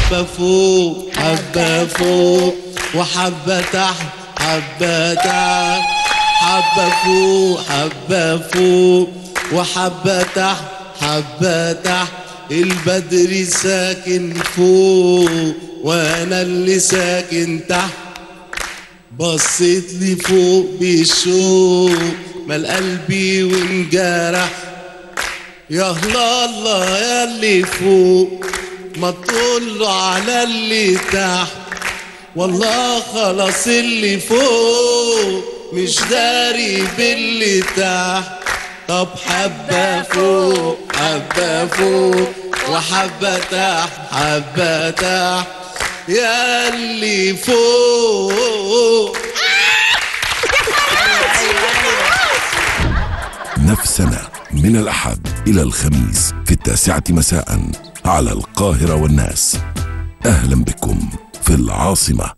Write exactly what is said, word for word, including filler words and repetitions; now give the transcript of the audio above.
حبة فوق حبة فوق وحبة تحت حبة تحت، حبة فوق حبة فوق وحبة تحت حبة تحت. البدر ساكن فوق وانا اللي ساكن تحت، بصيت لي فوق بالشوق مال قلبي وانجرح. يا الله يا اللي فوق ما تقوله على اللي تحت، والله خلاص اللي فوق مش داري باللي تحت. طب حبة فوق حبة فوق وحبة تحت حبة تحت يا اللي فوق. نفسنا من الأحد إلى الخميس في التاسعة مساء على القاهرة والناس. أهلا بكم في العاصمة.